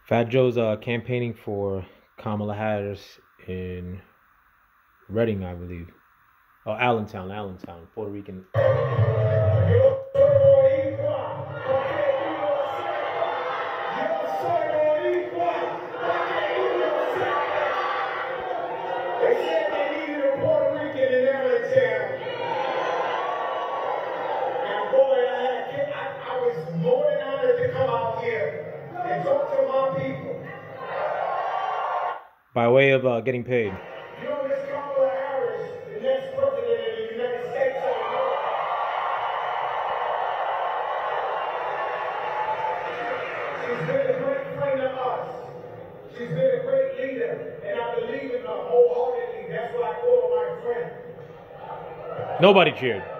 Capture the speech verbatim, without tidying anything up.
Fat Joe's uh, campaigning for Kamala Harris in Reading, I believe. Oh, Allentown, Allentown, Puerto Rican. They said they needed a Puerto Rican in Allentown. And boy, I, had, I, I was more than honored to come out here and talk to my people. By way of uh, getting paid. You know, Miss Kamala Harris, the next president of the United States of America. She's been a great friend of us. She's been a great leader, and I believe in her wholeheartedly. That's why I call her my friend. Nobody cheered.